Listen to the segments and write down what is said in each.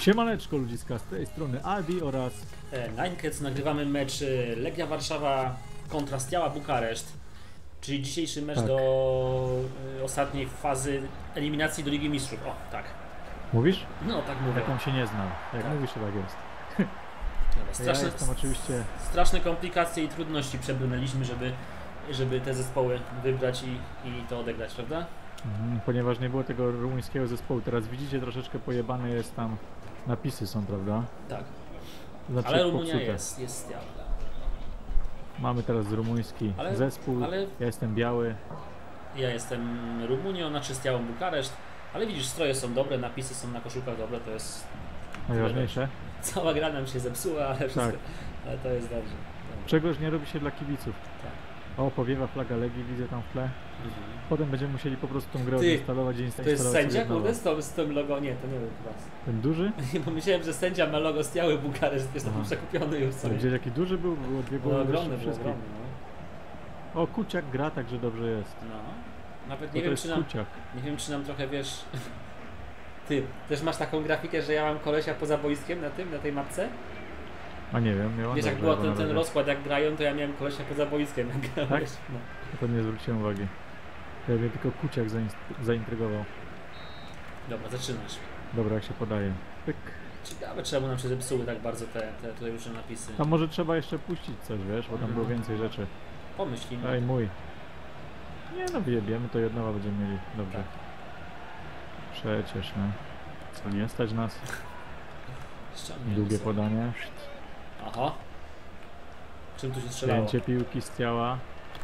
Siemaneczko ludziska, z tej strony Adi oraz Ninecats. Nagrywamy mecz Legia Warszawa kontra Steaua Bukareszt, czyli dzisiejszy mecz do ostatniej fazy eliminacji do Ligi Mistrzów. O, tak. Mówisz? No, tak mówię. Jak on się nie znał. Jak Tak. mówisz, to tak jest. Dobra, straszne, Ja jestem oczywiście... straszne komplikacje i trudności przebrnęliśmy, żeby te zespoły wybrać i to odegrać, prawda? Ponieważ nie było tego rumuńskiego zespołu. Teraz widzicie, troszeczkę pojebane jest tam. Napisy są, prawda? Tak. Znaczy, Ale Rumunia popsute. jest Steaua. Mamy teraz rumuński zespół. Ja jestem biały. Ja jestem Rumunią, znaczy Steaua Bukareszt. Ale widzisz, stroje są dobre, napisy są na koszulkach dobre, to jest... Najważniejsze. Cała gra nam się zepsuła, ale wszystko, Tak. ale to jest dobrze. Czegoś nie robi się dla kibiców. Tak. O, powiewa flaga Legii, widzę tam w tle. Potem będziemy musieli po prostu tą grę Ty, odinstalować i To instalować jest sędzia, sobie kurde, nowo. z tym logo? Nie, to nie był chyba. Ten duży? Nie, bo myślałem, że sędzia ma logo Steały Bukareszt, jest taki przekupiony już Ale sobie. gdzieś jaki duży był? Było dwie No, głowy ogromny, wyższe był wszystkich. ogromny, no. O, Kuciak gra, także dobrze jest. No. Nawet To nie wiem, jest czy nam, Kuciak. nie wiem, czy nam trochę, wiesz... Ty, też masz taką grafikę, że ja mam kolesia poza boiskiem na tej mapce? A nie wiem, miałem. Wiesz, jak był ten rozkład, jak grają, to ja miałem kolesia poza boiskiem. Jak grałeś. Tak? No. To nie zwróciłem uwagi. Ja mnie tylko Kuciak zaintrygował. Dobra, zaczynasz. Dobra, jak się podaje. Pyk. Ciekawe, czemu nam się zepsuły tak bardzo te tutaj już napisy. A może trzeba jeszcze puścić coś, wiesz, bo tam było więcej rzeczy. Pomyślimy. Ej, mój. Nie no, wyjebiemy, to jednego będziemy mieli. Dobrze. Tak. Przecież, no. Co, nie stać nas? Ściągniemy Długie sobie. podanie. Aha. Czym tu się strzelało? Zdjęcie piłki z ciała.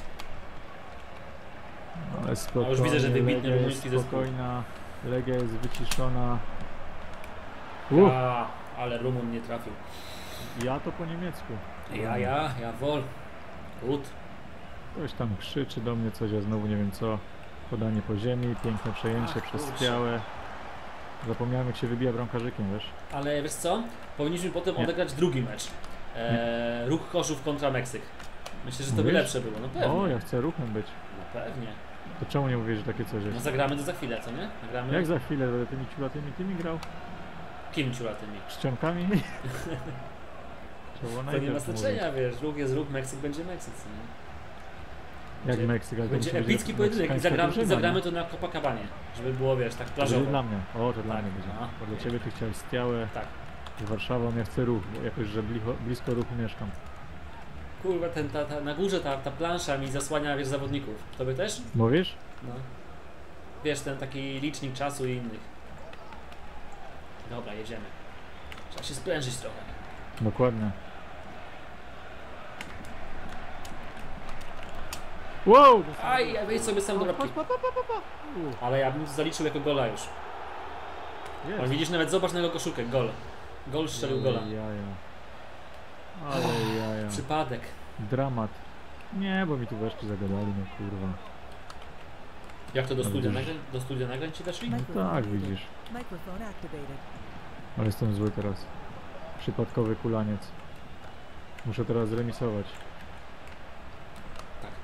Ale spokojnie, już widzę, że wybitny Legia jest rumuński zespół. spokojna. Legia jest wyciszona. A, ale Rumun nie trafił. Ja to po niemiecku. Ja wol. Gut. Ktoś tam krzyczy do mnie coś, ja znowu nie wiem co. Podanie po ziemi, piękne przejęcie Ach, przez kurczę. Białe. Zapomniałem, jak się wybija bramkarzykiem, wiesz? Ale wiesz co? Powinniśmy potem Nie. odegrać drugi mecz. Ruch Chorzów kontra Meksyk. Myślę, że to by Mówisz? lepsze było. No pewnie. O, ja chcę ruchem być. No pewnie. To czemu nie mówisz, że takie coś No jest? zagramy to za chwilę, co nie? Nagramy. Jak za chwilę będę tymi ciulatymi tymi grał? Kim ciulatymi? Czcionkami? Trzeba To nie ma najpierw znaczenia, wiesz. Ruch jest ruch, Meksyk będzie Meksyk, co nie? mówić. Jak Meksyk, ale to Będzie musi być epicki pojedynek i meksykańska drużyna, zagramy nie? to na Copacabanie, żeby było, wiesz, tak To będzie plażowo. dla mnie. O, to dla Tak, mnie będzie. no. Bo dla ciebie ty chciałeś Stiałę, Tak. z Warszawą, ja chcę ruch, bo jakoś, że blisko ruchu mieszkam. Kurwa, na górze ta plansza mi zasłania, wiesz, zawodników. Tobie też? Mówisz? No. Wiesz, ten taki licznik czasu i innych. Dobra, jedziemy. Trzeba się sprężyć trochę. Dokładnie. Wow! Aj, ja wejdź sobie sam do bramki. Ale ja bym zaliczył jako gola już. Jest. Ale widzisz, nawet zobacz na jego koszulkę, gol. Gol strzelił gola. Ale jaja. Ale jaja. Przypadek. Dramat. Nie, bo mi tu weszki zagadali, no kurwa. Jak to do No studia widzisz. nagrań? Do studia nagrań ci weszli? No tak, widzisz. Microphone activated. Ale jestem zły teraz. Przypadkowy kulaniec. Muszę teraz zremisować. Tak.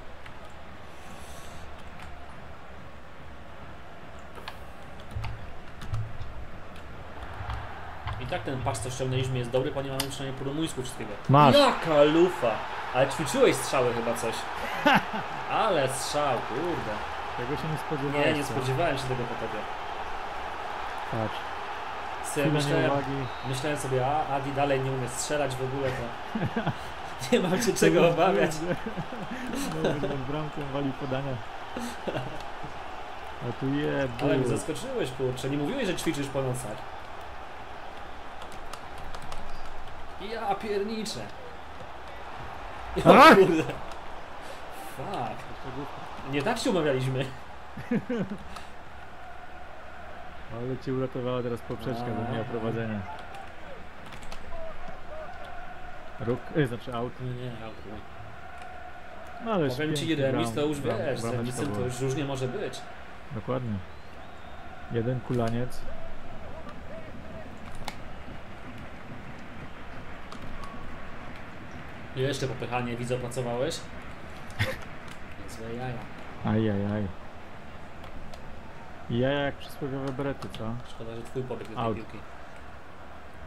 I tak ten patch, co ściągnęliśmy, jest dobry, ponieważ mamy przynajmniej po rumuńsku wszystkiego. Masz. Jaka lufa! Ale ćwiczyłeś strzały chyba coś. Ale strzał, kurde. Tego się nie spodziewałem. Nie spodziewałem się tego po tobie. Patrz. Sobie Chwila nieuwagi. myślałem sobie, a Adi dalej nie umie strzelać w ogóle, to nie mam się czego obawiać. No, pod bramką wali podania. A tu je. Ale mnie zaskoczyłeś, kurczę. Nie mówiłeś, że ćwiczysz po nocach. Ja pierniczę. O A! kurde. Fuck. Nie tak się umawialiśmy. Ale cię uratowała teraz poprzeczka, bo miała prowadzenia. Róg, znaczy aut. Nie, akurat. No ale Powiem ci, piękny remis to już wiesz, z brameczka remisem to była. już różnie może być. Dokładnie. Jeden kulaniec. I jeszcze popychanie, widzę, opracowałeś. Złe jaja. Ajajaj. Jaja jak przysłowiowe berety, co? Szkoda, że twój pobiegł do tej Out. piłki.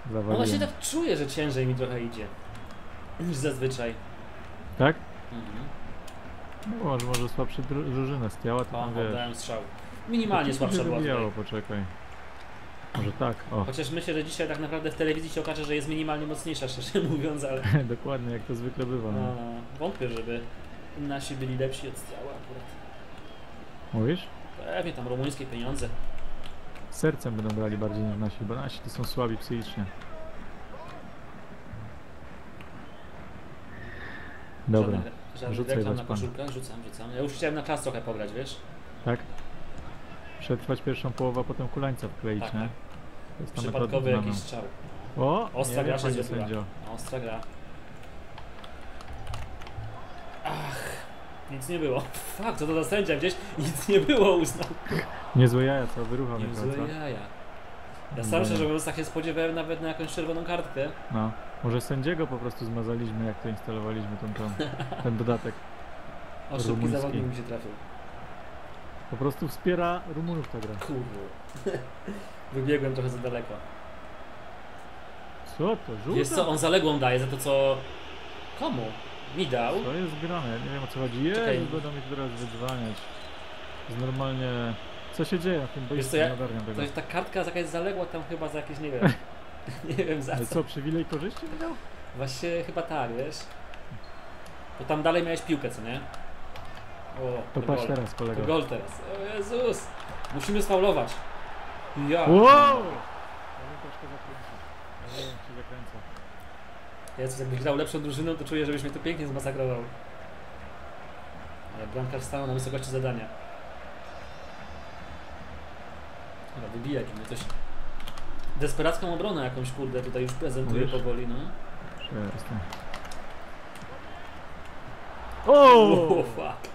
No zawaliłem. właśnie tak czuję, że ciężej mi trochę idzie niż zazwyczaj. Tak? Mhm. No, może słabsze drużyna stiała, to O, tam wiesz. oddałem strzał. Minimalnie To słabsza się była tutaj. wybijało, poczekaj. Może tak, o. Chociaż myślę, że dzisiaj tak naprawdę w telewizji się okaże, że jest minimalnie mocniejsza, szczerze mówiąc, ale Dokładnie, jak to zwykle bywa. no, No. wątpię, żeby nasi byli lepsi od Stiała akurat. Mówisz? Pewnie tam rumuńskie pieniądze. Sercem będą brali bardziej niż nasi, bo nasi to są słabi psychicznie. Dobra, Żadnych rzucaj reklam na Waćpan. koszulkach, rzucam. Ja już chciałem na klas trochę pograć, wiesz? tak? Przetrwać pierwszą połowę, a potem kulańca wkleić, Tak, nie? tak. To jest ta Przypadkowy metoda jakiś znana. strzał. O! Ostra nie gra wiem, się panie zrobiła. sędzio. Ostra gra. Nic nie było. Fuck, co to za sędzia gdzieś? Nic nie było, uznał. Niezłe jaja, co? Wyruchał mnie Niezłe co? jaja. Ja sam szczerze mówiąc tak się spodziewałem nawet na jakąś czerwoną kartkę. No. Może sędziego po prostu zmazaliśmy, jak to instalowaliśmy ten dodatek. O, szybki Rumuński. zawodnik mi się trafił. Po prostu wspiera Rumunów ta gra. Kurde. Wybiegłem trochę za daleko. Co to? Żółta? Wiesz co, on zaległą daje za to co... Komu? Mi dał? To jest grane, ja nie wiem o co chodzi. Jezu, Czekaj. będą mi teraz wydzwaniać. To jest normalnie... Co się dzieje na tym boisku? co, ja- Nie ogarniam tego. To jest ta kartka jakaś zaległa tam chyba za jakieś, nie wiem. Nie wiem za Ale co. co, przywilej korzyści miał? Właśnie chyba tak, wiesz? Bo tam dalej miałeś piłkę, co nie? O, To patrz gol. teraz, kolego. To gol teraz. O Jezus! Musimy sfaulować. Ja. Wow! Ja bym troszkę zakręcił. Ja wiem, czy zakręcę. Jezus, jakbyś grał lepszą drużyną, to czuję, żebyś mnie tu pięknie zmasakrował. Ale bramkarz stał na wysokości zadania. Dobra, wybija mnie coś. Desperacką obronę jakąś, kurde, tutaj już prezentuje Mówisz? powoli, no. Przestań. O! Oh, fuck.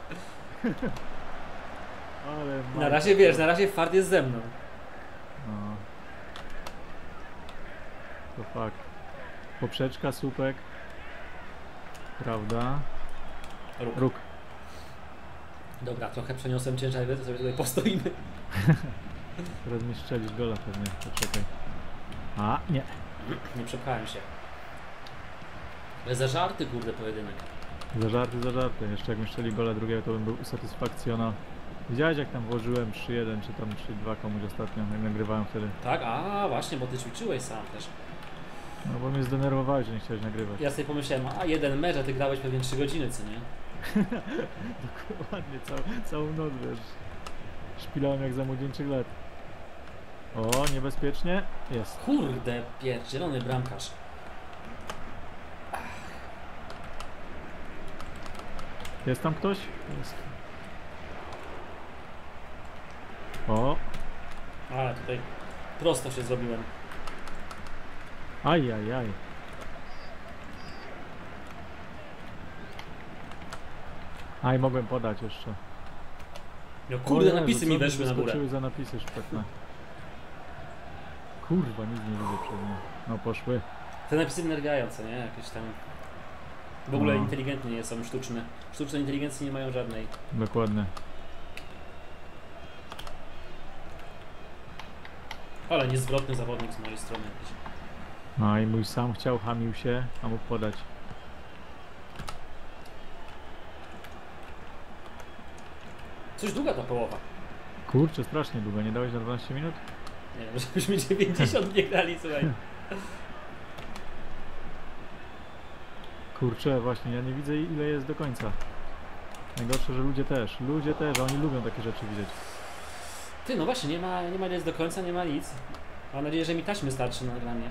Ale Na razie wiesz, na razie fart jest ze mną. No. To fakt. Poprzeczka, słupek. Prawda? Róg. Róg. Dobra, trochę przeniosłem ciężar, to sobie tutaj postoimy. Teraz mi strzelisz gola pewnie. Poczekaj. A, nie. Nie przepchałem się. Ale za żarty, kurde, pojedynek. Za żarty. Jeszcze jak mi strzeli gola drugiego, to bym był usatysfakcjonowany. Widziałeś jak tam włożyłem 3-1 czy tam 3-2 komuś ostatnio, jak nagrywałem wtedy? Tak? A, właśnie, bo ty ćwiczyłeś sam też. No bo mnie zdenerwowałeś, że nie chciałeś nagrywać. Ja sobie pomyślałem, a jeden mecz, a ty grałeś pewnie 3 godziny, co nie? Dokładnie, całą noc, wiesz. Szpilałem jak za młodzieńczych lat. O, niebezpiecznie. Jest. Kurde, pierdzielony bramkarz. Jest tam ktoś? Jest. O, Ale tutaj prosto się zrobiłem. aj. Aj, mogłem podać jeszcze. No kurde, O Jezu, napisy co mi weszły na górę. wyskoczyły za napisy szpetne. Kurwa, nic nie widzę przed nim. No poszły. Te napisy nerwiają, co nie? Jakieś tam... W ogóle No. inteligentne nie są, sztuczne. Sztuczne inteligencji nie mają żadnej. Dokładnie. Ale niezwrotny zawodnik z mojej strony jakiś. No i mój sam chciał, chamił się, a mógł podać. Coś długa ta połowa. Kurczę, strasznie długo, nie dałeś na 12 minut? Nie wiem, żebyśmy 90 nie grali, słuchaj. Kurczę, właśnie, ja nie widzę ile jest do końca. Najgorsze, że ludzie też, a oni lubią takie rzeczy widzieć. Ty, no właśnie, nie ma nic do końca, nie ma nic. Mam nadzieję, że mi taśmy starczy na nagranie.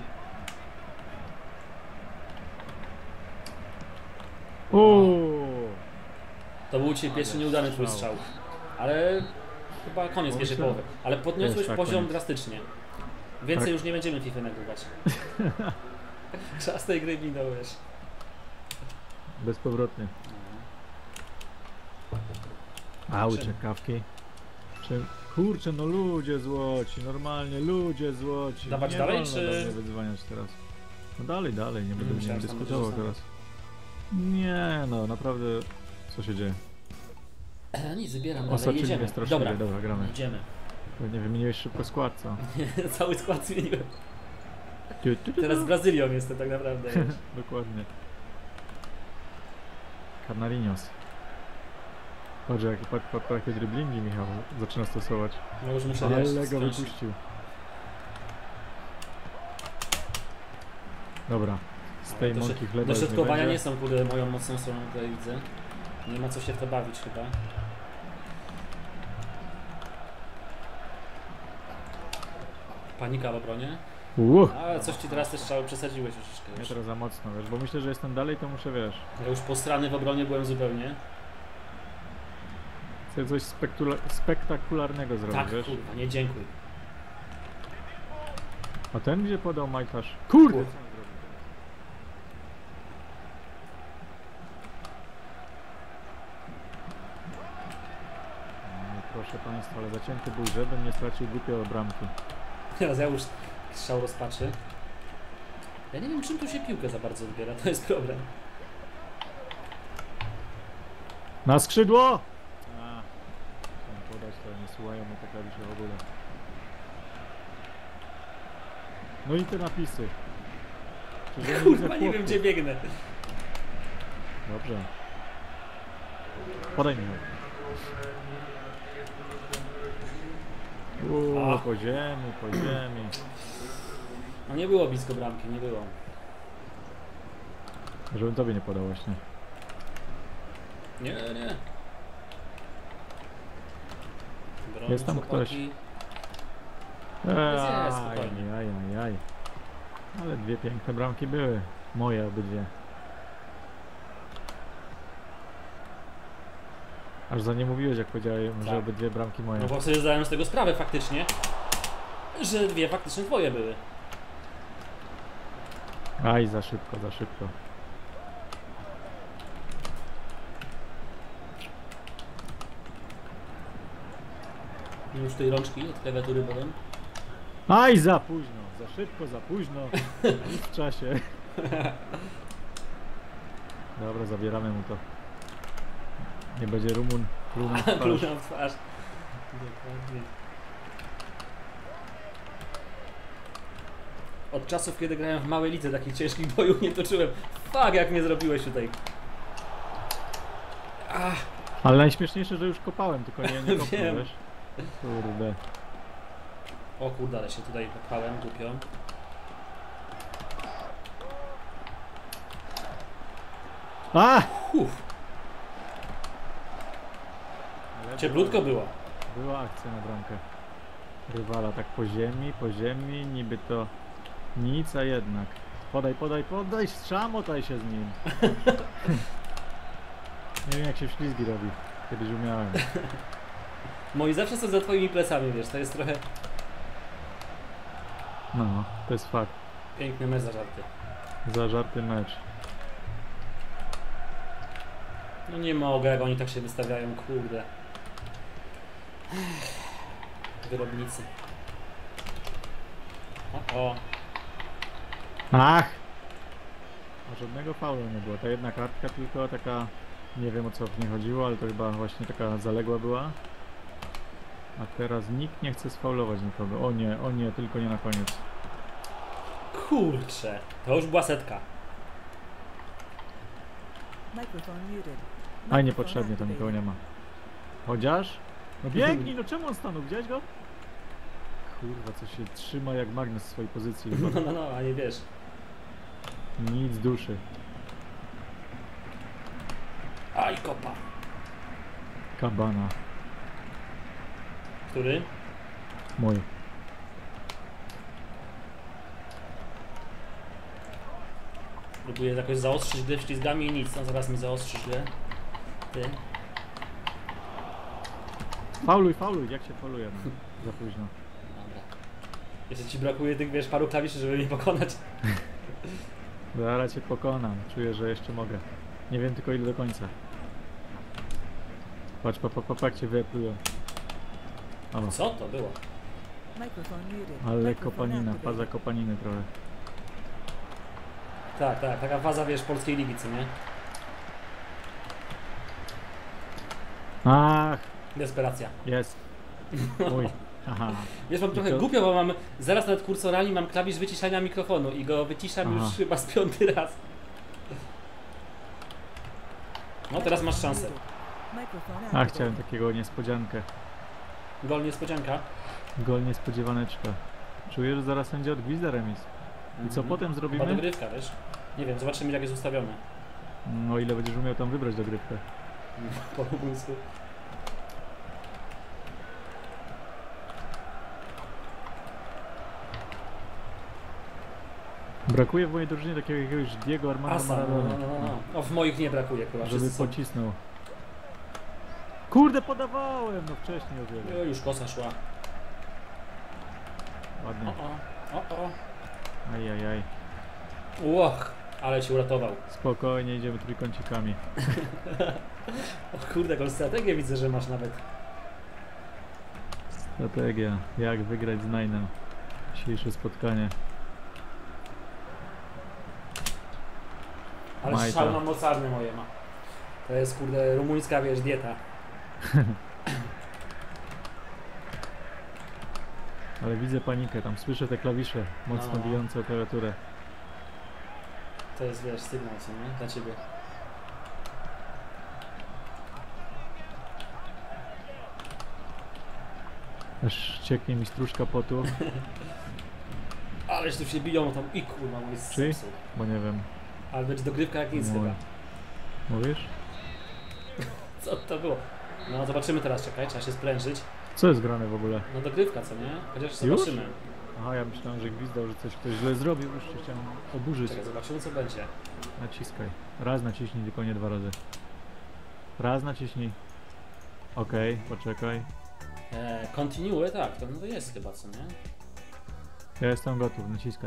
Uuu. To był Cię pierwszy Ale nieudany twój strzał. strzał. Ale chyba koniec No pierwszej myślę, połowy. Ale podniosłeś jest, tak, poziom koniec. drastycznie. Więcej Tak. już nie będziemy FIFA nagrywać. Czas tej gry minął, wiesz. Bezpowrotnie. Aucie, Czym? kawki. Kurczę, no ludzie złoci, normalnie ludzie złoci. Dawać nie dalej, wolno czy- do mnie wydzwaniać teraz. No dalej, nie będę Myślałem, nim że tam dyskutował będziesz teraz. Nie no, naprawdę, co się dzieje? Nic, wybieram dalej, Osaczyli jedziemy. mnie strasznie, Dobra, dobra, gramy. jedziemy. Pewnie wymieniłeś szybko skład, co? Cały skład zmieniłem. Teraz z Brazylią jestem tak naprawdę. wiesz. Dokładnie. Canarinhos. Patrz, jakie driblingi Michał zaczyna stosować. No już muszę wiesz, Ale go skończyć. wypuścił. Dobra. Z tej mąki chleba już nie Dośrodkowania będzie. nie są kurde moją mocną stroną, tutaj widzę. Nie ma co się w to bawić chyba. Panika w obronie. Ale coś ci teraz też strzały przesadziłeś troszeczkę Nie już. teraz za mocno, wiesz, bo myślę, że jestem dalej, to muszę, wiesz, Ja już posrany w obronie byłem zupełnie. chcę coś spektakularnego zrobić, Tak, wiesz. kurwa, nie dziękuj. A ten gdzie podał Majtasz? Kurde! Kurde. Co on zrobił? No, proszę Państwa, ale zacięty był, żebym nie stracił głupio bramki. Teraz ja już strzał rozpaczy. Ja nie wiem czym tu się piłkę za bardzo odbiera, to jest problem. Na skrzydło! A, chciałem podać, to nie słuchają mnie te klawisze w ogóle. No i te napisy. Czyż ja nie widzę Kurwa, nie wiem chłopców? gdzie biegnę. Dobrze. Podaj mi. Ach. Po ziemi, po ziemi. No nie było blisko bramki, nie było. Żebym tobie nie podał właśnie. Nie, nie. Bronić, Jest tam chłopaki. ktoś. Jest, spokojnie. Aj. Ale dwie piękne bramki były. Moje obydwie. Aż za nie mówiłeś, jak powiedziałem, że Tak. obydwie bramki moje. No bo sobie zdałem z tego sprawę faktycznie, że dwie faktycznie twoje były. Aj, za szybko, za szybko. Już tutaj rączki od klawiatury potem. Aj, za późno, za szybko, za późno. I w czasie. Dobra, zabieramy mu to. Nie będzie Rumun. Rumun w twarz. Pluna w twarz. Dokładnie. Od czasów, kiedy grałem w małej lidze, takich ciężkich bojów nie toczyłem. Fuck, jak mnie zrobiłeś tutaj. Ach, Ale najśmieszniejsze, że już kopałem, tylko nie kopnął, Wiem. wiesz? Kurde. o kurde, ale się tutaj popchałem głupio. A! Uff, Ale cieplutko było. Była akcja na bramkę. Rywala tak po ziemi, niby to nic, a jednak. Podaj, strzamotaj się z nim. Nie wiem jak się w ślizgi robi. Kiedyś umiałem. Moi zawsze są za twoimi plecami, wiesz, to jest trochę No, to jest fakt. piękny mecz za żarty. Zażarty mecz. No nie mogę, jak oni tak się wystawiają, kurde. Wyrobnicy. O. Ach! A żadnego faulu nie było. Ta jedna kartka tylko taka... Nie wiem o co w niej chodziło, ale to chyba właśnie taka zaległa była. A teraz nikt nie chce sfaulować nikogo. O nie, tylko nie na koniec. Kurczę, to już była setka. Microphone muted. A niepotrzebnie, tam nikogo nie ma. Chociaż? No biegnij, no czemu on stanął? Widziałeś go? Kurwa, co się trzyma jak magnes w swojej pozycji. chyba. No, a nie wiesz. Nic duszy. Aj, kopa. Kabana. Który? Mój. Próbuję jakoś zaostrzyć grę ślizgami i nic. No zaraz mi zaostrzysz grę. Ty. Fauluj, jak się fauluje? No. Za późno. Dobra. Jeszcze ci brakuje tych, wiesz, paru klawiszy, żeby mnie pokonać. Zaraz cię pokonam. Czuję, że jeszcze mogę. Nie wiem tylko ile do końca. Patrz, jak cię wyeplują. O, Co to było? Microphone muted. ale Microphone kopanina, activated. faza kopaniny trochę. Tak, taka faza, wiesz, polskiej ligi, co nie? Ach, Desperacja. jest. Mój. Aha. Wiesz, mam trochę to- głupio, bo mam zaraz nad kursorami mam klawisz wyciszania mikrofonu i go wyciszam Aha. już chyba z 5. raz. No teraz masz szansę. Microphone A, activated. chciałem takiego niespodziankę. Gol niespodzianka. Gol niespodziewaneczka. Czujesz, że zaraz będzie odgwizda remis. I co potem Chyba zrobimy? dogrywka, wiesz? Nie wiem, zobaczymy jak jest ustawione. No ile będziesz umiał tam wybrać dogrywkę. Po rumuńsku. Brakuje w mojej drużynie takiego jakiegoś Diego Armando Asa, no, Maradona. no. O, w moich nie brakuje chyba. Żeby Wszyscy są. pocisnął. Kurde, podawałem! No wcześniej o wiele. Już kosa szła. Ładnie. O. Ajajaj. Łoch, ale cię uratował. Spokojnie, idziemy trójkącikami. O kurde, jaką strategię widzę, że masz nawet. Strategia. Jak wygrać z Ninem. Dzisiejsze spotkanie. Ale Majta. strzał na mocarny moje ma. To jest kurde rumuńska, wiesz, dieta. Ale widzę panikę, tam słyszę te klawisze mocno No. bijące o klawiaturę. To jest, wiesz, sygnał, co nie? Dla ciebie. Aż cieknie mi stróżka potu, Ależ tu się biją tam i kurwa mój Czy? zepsuł. bo nie wiem. Ale będzie dogrywka jak nic Mój. chyba. Mówisz? Co to było? No zobaczymy teraz, czekaj, trzeba się sprężyć. Co jest grane w ogóle? No dogrywka, co nie? Chociaż Już? zobaczymy. Aha, ja myślałem, że gwizdał, że coś ktoś źle zrobił, już się chciałem oburzyć. Czekaj, zobaczymy co będzie. Naciskaj. Raz naciśnij, tylko nie 2 razy. Raz naciśnij. Okej, poczekaj. Continue, tak, to, no to jest chyba, co nie? Ja jestem gotów, naciskaj.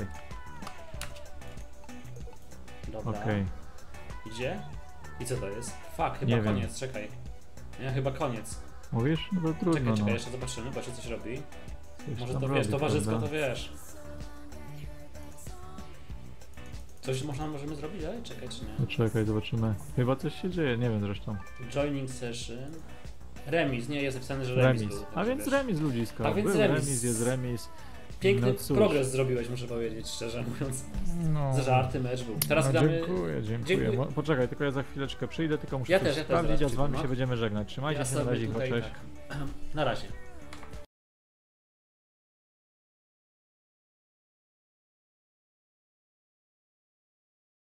Dobra. Okej. Idzie? I co to jest? Fuck, chyba Nie wiem. koniec, czekaj. Nie, chyba koniec. Mówisz? No to trudno, Czekaj, czekaj, no. jeszcze zobaczymy, bo się coś robi. Coś Może tam to wiesz, robi, towarzysko prawda? to wiesz. Coś możemy zrobić, ale czekaj, czy nie? Poczekaj, zobaczymy. Chyba coś się dzieje, nie wiem zresztą. Joining session. Remis, nie, jest napisane, że remis, Remis. był. A także więc wiesz. remis ludziska. A więc Był remis. remis, jest remis. Piękny No cóż. progres zrobiłeś, muszę powiedzieć, szczerze mówiąc. No. Za żarty mecz był. Teraz No, gramy... dziękuję. Dziękuję. Poczekaj, tylko ja za chwileczkę przyjdę, tylko muszę Ja coś też sprawdzić, a zaraz z wami przyjdę, się no. będziemy żegnać. Trzymajcie się, na razie, tutaj cześć. tak. Na razie.